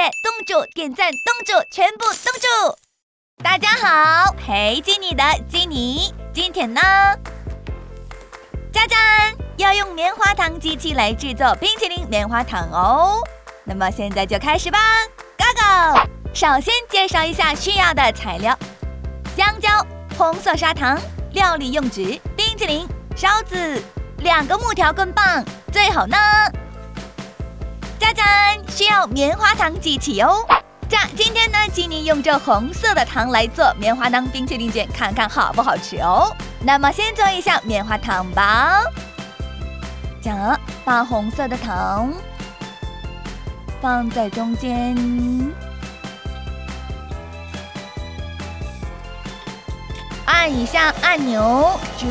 东主、点赞东主，全部东主。大家好，陪吉尼的吉尼，今天呢，家长要用棉花糖机器来制作冰淇淋棉花糖哦。那么现在就开始吧 ，Go go！ 首先介绍一下需要的材料：香蕉、红色砂糖、料理用纸、冰淇淋、勺子、2个木条棍棒，最后呢，家长需要棉花糖机器哦。今天呢，吉尼用这红色的糖来做棉花糖冰淇淋卷，看看好不好吃哦。那么先做一下棉花糖吧。把红色的糖放在中间，按一下按钮，煮。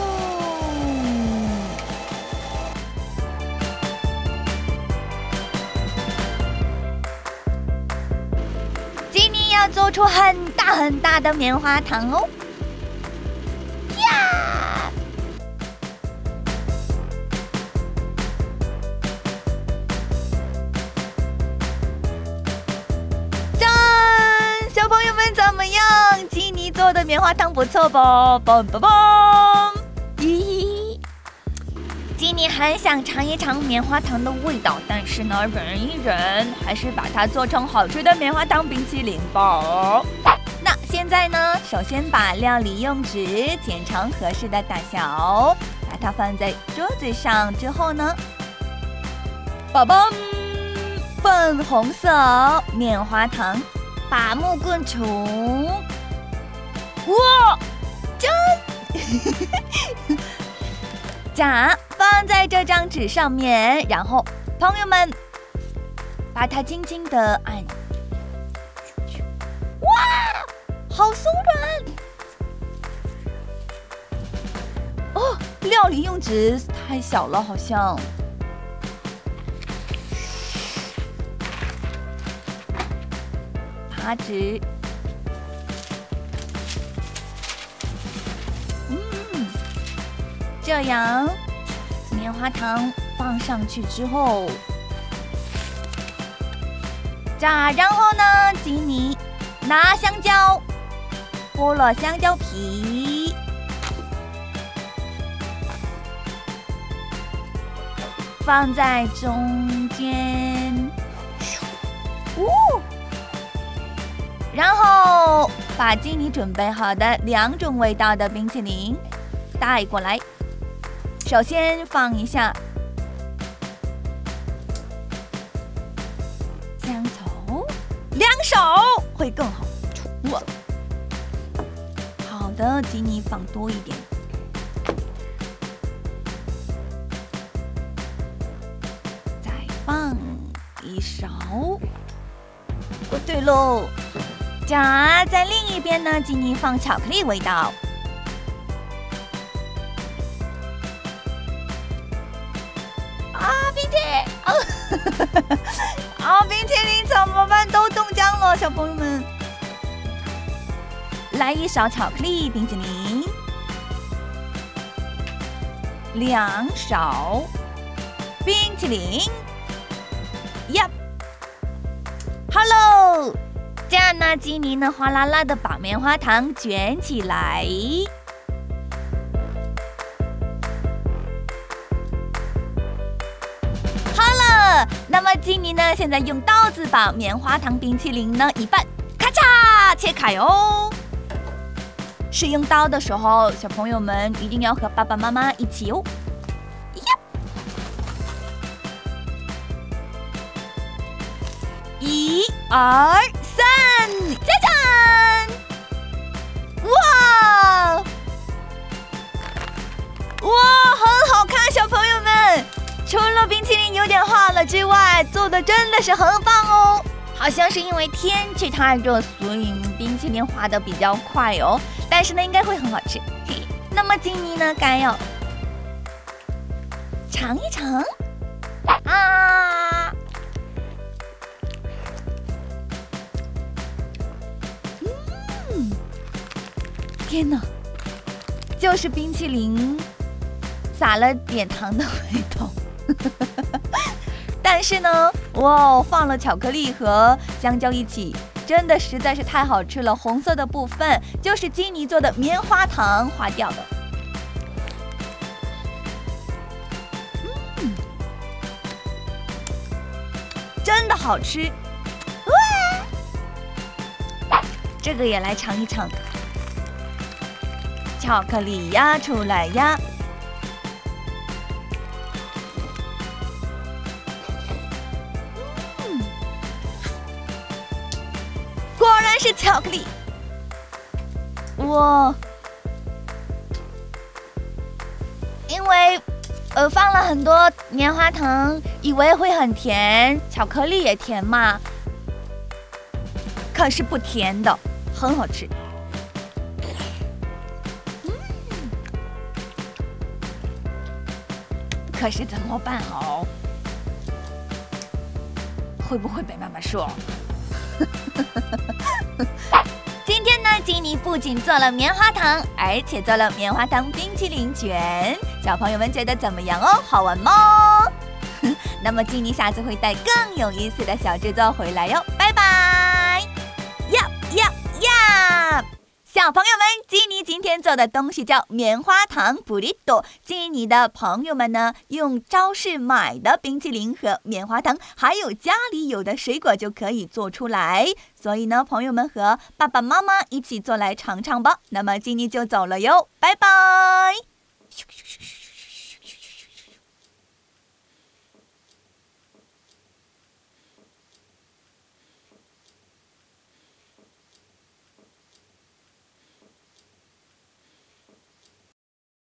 吉尼要做出很大很大的棉花糖哦。呀！小朋友们怎么样？吉尼做的棉花糖不错吧？嘣嘣嘣！咦，吉尼很想尝一尝棉花糖的味道，但是呢，忍一忍，还是把它做成好吃的棉花糖冰淇淋吧。那现在呢，首先把料理用纸剪成合适的大小，把它放在桌子上之后呢，宝宝，粉红色棉花糖。把木棍杵，哇，放在这张纸上面，然后朋友们把它轻轻的按，哇，好松软！哦，料理用纸太小了，好像。拿纸，这样棉花糖放上去之后，然后呢，吉尼拿香蕉，剥了香蕉皮，放在中间，然后把吉尼准备好的2种味道的冰淇淋带过来。首先放一下香草，2手会更好。哇，好的，吉尼放多一点。再放1勺。哦，对喽。在另一边呢，吉尼放巧克力味道。冰淇淋！冰淇淋怎么办？都冻僵了，小朋友们。来1勺巧克力冰淇淋，2勺冰淇淋。Hello。这样呢，吉尼呢哗啦啦的把棉花糖卷起来。好了，那么吉尼呢现在用刀子把棉花糖冰淇淋呢一半咔嚓切开哦。使用刀的时候，小朋友们一定要和爸爸妈妈一起哦。1、2、3，짜잔！哇，很好看，小朋友们。除了冰淇淋有点化了之外，做的真的是很棒哦。好像是因为天气太热，所以冰淇淋化的比较快哦。但是呢，应该会很好吃。那么吉尼呢，该要尝一尝啊！天哪，就是冰淇淋撒了点糖的味道。但是呢， 哇，放了巧克力和香蕉一起，真的实在是太好吃了。红色的部分就是基尼做的棉花糖花掉的。真的好吃。这个也来尝一尝。巧克力压出来呀！果然是巧克力。哇！因为放了很多棉花糖，以为会很甜，巧克力也甜嘛，可是不甜的，很好吃。可是怎么办哦？会不会被妈妈说？今天呢，基尼不仅做了棉花糖，而且做了棉花糖冰淇淋卷。小朋友们觉得怎么样哦？好玩吗？那么基尼下次会带更有意思的小制作回来哟，拜拜！呀呀呀！小朋友们，基尼今天做的东西叫棉花糖布里多。基尼的朋友们呢，用超市买的冰淇淋和棉花糖，还有家里有的水果就可以做出来。所以呢，朋友们和爸爸妈妈一起做来尝尝吧。那么基尼就走了哟，拜拜。